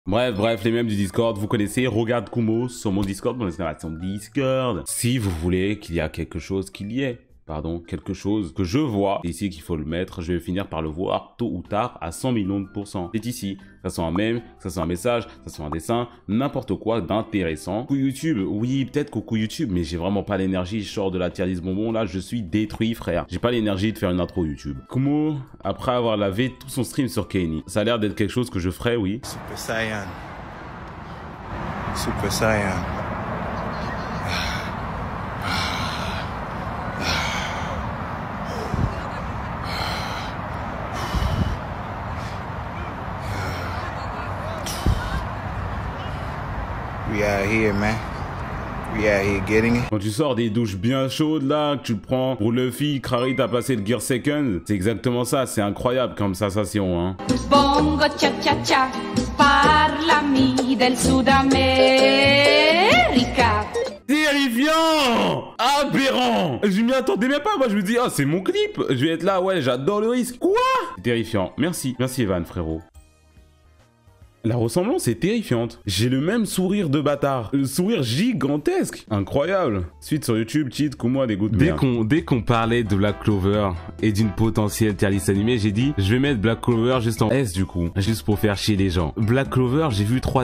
Bref, les mêmes du Discord, vous connaissez, regarde Kumo sur mon Discord, mon installation Discord. Si vous voulez qu'il y a quelque chose quelque chose que je vois, c'est ici qu'il faut le mettre, je vais finir par le voir tôt ou tard à 100 millions de %. C'est ici, que ça soit un mème, que ça soit un message, que ça soit un dessin, n'importe quoi d'intéressant. Coup YouTube, oui, peut-être qu'au coup YouTube, mais j'ai vraiment pas l'énergie, je sors de la tier list bonbon, là je suis détruit frère. J'ai pas l'énergie de faire une intro YouTube. Kumo, après avoir lavé tout son stream sur Kenny, ça a l'air d'être quelque chose que je ferais, oui. Super Saiyan. Super Saiyan. We out here, man. We out here getting it. Quand tu sors des douches bien chaudes là, que tu le prends pour Luffy, Crary t'a passé le Gear Second, c'est exactement ça, c'est incroyable comme sensation, hein. Bongo cha cha cha, parlami del Sud America. Terrifiant! Aberrant! Je m'y attendais même pas, moi je me dis, ah c'est mon clip, je vais être là, ouais, j'adore le risque. Quoi? Terrifiant, merci Evan frérot. La ressemblance est terrifiante. J'ai le même sourire de bâtard. Le sourire gigantesque. Incroyable. Suite sur YouTube, cheat, Kumo a des goûts de merde. Dès qu'on parlait de Black Clover et d'une potentielle tier list animée, j'ai dit, je vais mettre Black Clover juste en S du coup. Juste pour faire chier les gens. Black Clover, j'ai vu 3.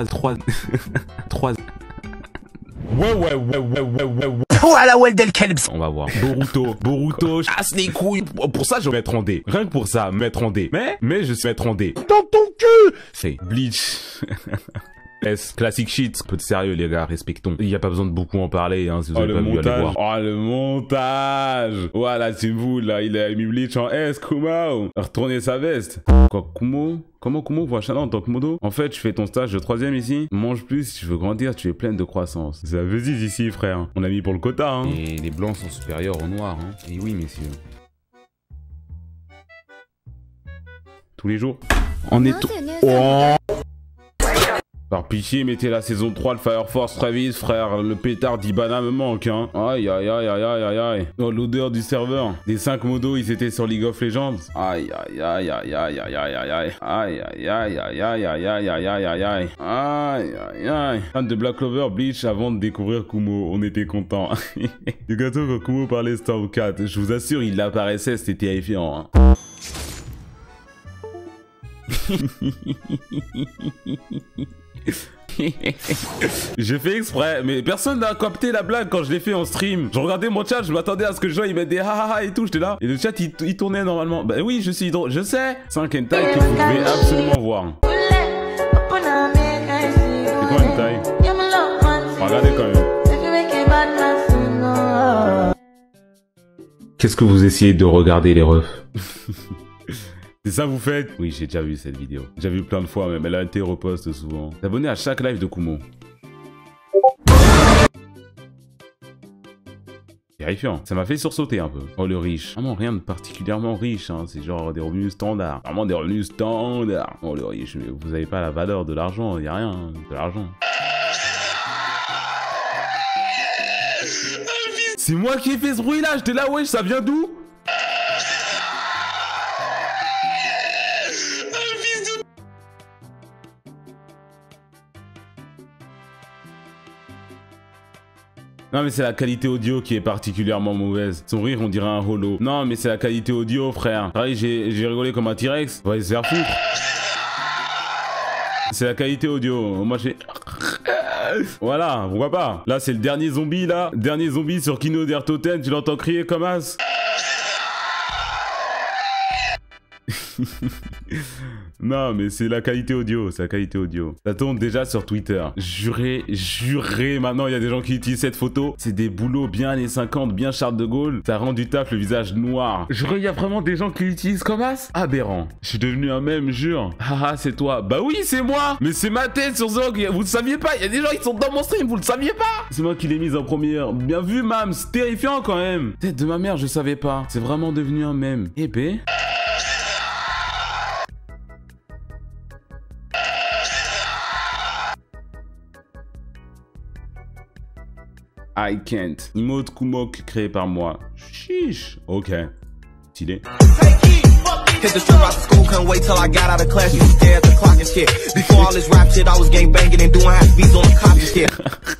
Ouais. Voilà Weldel Kelbs. On va voir. Boruto, chasse les couilles. Pour ça, je vais mettre en D. Rien que pour ça, mettre en D. Mais je vais mettre en D. Dans ton cul. C'est Bleach. S. Classic shit. Peu de sérieux, les gars, respectons. Il n'y a pas besoin de beaucoup en parler, hein, si vous avez pas vu, allez voir. Oh, le montage. Voilà, c'est vous, là. Il a mis Bleach en S, Kumo. Retourner sa veste. Quoi, Kumo? Comment Kumo voit Shana en tant que modo? En fait, je fais ton stage de 3ème ici. Mange plus, si tu veux grandir, tu es pleine de croissance. Ça veut dire ici, frère. On a mis pour le quota, hein. Et les blancs sont supérieurs aux noirs, hein. Et oui, messieurs. Tous les jours. On est tout... Oh. Par pitié, mettez la saison 3 de Fire Force Travis, frère. Le pétard d'Ibana me manque, hein. Aïe. Oh, l'odeur du serveur. Des 5 modos, ils étaient sur League of Legends. Aïe. Fan de Black Clover, Bleach avant de découvrir Kumo. On était contents. Du gâteau quand Kumo parlait Storm 4. Je vous assure, il apparaissait, c'était terrifiant, hein. J'ai fait exprès, mais personne n'a capté la blague quand je l'ai fait en stream. Je regardais mon chat, je m'attendais à ce que les gens ils mettent des ha et tout, j'étais là. Et le chat il tournait normalement. Bah oui, je suis drôle, je sais. C'est un hentai que vous devez absolument voir. C'est quoi un hentai? Regardez quand même. Qu'est-ce que vous essayez de regarder les refs? C'est ça vous faites? Oui, j'ai déjà vu cette vidéo. J'ai vu plein de fois même, elle a été reposte souvent. T'abonner à chaque live de Kumo. Terrifiant. Ça m'a fait sursauter un peu. Oh, le riche. Vraiment rien de particulièrement riche, hein. C'est genre des revenus standards. Vraiment des revenus standards. Oh, le riche. Mais vous avez pas la valeur de l'argent. Y a rien, hein, de l'argent. C'est moi qui ai fait ce bruit là. J'étais là, wesh, ça vient d'où? Non mais c'est la qualité audio qui est particulièrement mauvaise. Son rire on dirait un holo. Non mais c'est la qualité audio frère. Pareil j'ai rigolé comme un T-Rex. On va se faire foutre. C'est la qualité audio. Moi j'ai... Voilà, pourquoi pas. Là c'est le dernier zombie là. Dernier zombie sur Kino der Toten. Tu l'entends crier comme as. Non mais c'est la qualité audio, c'est la qualité audio. Ça tourne déjà sur Twitter. Juré, maintenant il y a des gens qui utilisent cette photo. C'est des boulots bien années 50, bien Charles de Gaulle. Ça rend du taf le visage noir. Juré, il y a vraiment des gens qui l'utilisent comme as. Aberrant. Je suis devenu un mème, jure. Haha, c'est toi. Bah oui, c'est moi. Mais c'est ma tête sur Zog. Vous le saviez pas, il y a des gens qui sont dans mon stream, vous le saviez pas. C'est moi qui l'ai mise en première. Bien vu, Mams, c'est terrifiant quand même. Tête de ma mère, je savais pas. C'est vraiment devenu un mème. Eh ben... I can't. Emote Kumok créé par moi. Chiche. Ok. Stylé. couldn't wait till I got out of class. You stare at the clock and shit. Before all this rap shit, I was gang banging and doing half beats on the cop and shit.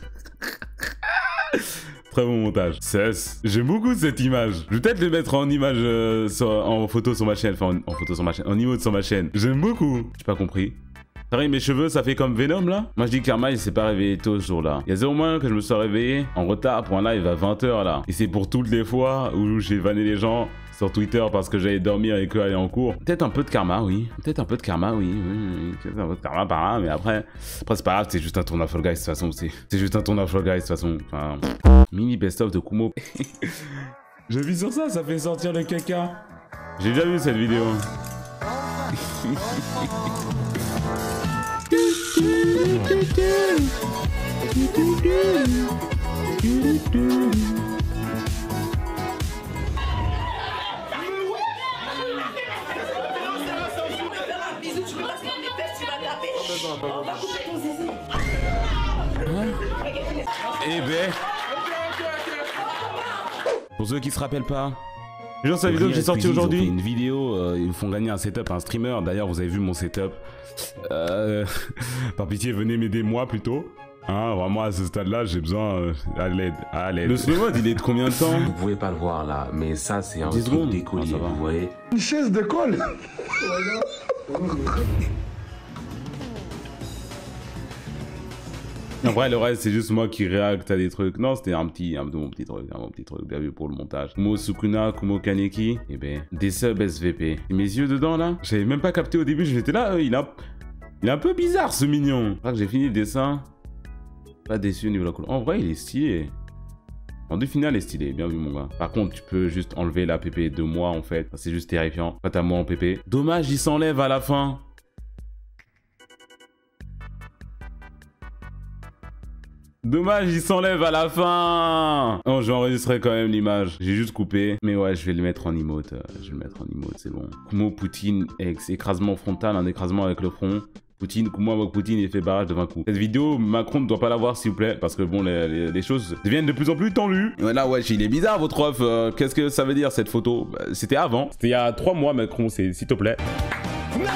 Très bon montage. Cesse. J'aime beaucoup cette image. Je vais peut-être le mettre en image, en photo sur ma chaîne. Enfin, en photo sur ma chaîne. En emote sur ma chaîne. J'aime beaucoup. J'ai pas compris. Pareil, mes cheveux, ça fait comme Venom là. Moi je dis que Karma il s'est pas réveillé tôt ce jour-là. Il y a 0 mois que je me suis réveillé en retard pour un live à 20h là. Et c'est pour toutes les fois où j'ai vanné les gens sur Twitter parce que j'allais dormir et qu'eux allaient en cours. Peut-être un peu de karma, oui. Peut-être un peu de karma, oui. Peut-être un peu de karma par là, mais après c'est pas grave, c'est juste un tournoi Fall Guys de toute façon. C'est juste un tournoi Fall Guys de toute façon. Enfin, mini best-of de Kumo. J'ai vu sur ça, ça fait sortir le caca. J'ai déjà vu cette vidéo. Eh ben, pour ceux qui se rappellent pas, genre cette vidéo que j'ai sortie aujourd'hui, une vidéo, ils me font gagner un setup à un streamer. D'ailleurs, vous avez vu mon setup. Par pitié, venez m'aider moi plutôt. Hein, vraiment à ce stade-là, j'ai besoin à l'aide. Le slow mode, il est de combien de temps? Vous pouvez pas le voir là, mais ça c'est un 10 truc secondes. d'écolier, Ah, ça va. vous voyez. Une chaise d'école. En vrai, le reste, c'est juste moi qui réacte à des trucs. Non, c'était un mon petit truc, bien vu pour le montage. Kumo Sukuna, Kumo Kaneki. Eh ben, des subs SVP. Et mes yeux dedans, là, j'avais même pas capté au début, j'étais là, il est un peu bizarre, ce mignon. Je crois que j'ai fini le dessin. Pas déçu au niveau de la couleur. En vrai, il est stylé. En du final, il est stylé, bien vu, mon gars. Par contre, tu peux juste enlever la PP de moi, en fait. C'est juste terrifiant. Pas à moi en PP. Dommage, il s'enlève à la fin. Dommage, il s'enlève à la fin. Oh, je vais enregistrer quand même l'image. J'ai juste coupé. Mais ouais, je vais le mettre en emote. C'est bon. Kumo Poutine, écrasement frontal, un écrasement avec le front. Poutine, Kumo avec Poutine, il fait barrage de 20 coups. Cette vidéo, Macron ne doit pas la voir, s'il vous plaît. Parce que bon, les choses deviennent de plus en plus tendues. Ouais, là, ouais, il est bizarre, votre ref. Qu'est-ce que ça veut dire, cette photo? C'était avant. C'était il y a 3 mois, Macron, s'il te plaît. Non.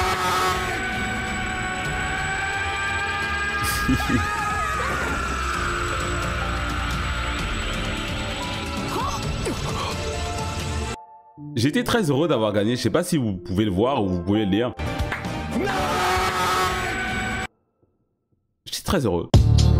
J'étais très heureux d'avoir gagné, je sais pas si vous pouvez le voir ou vous pouvez le lire. J'étais très heureux.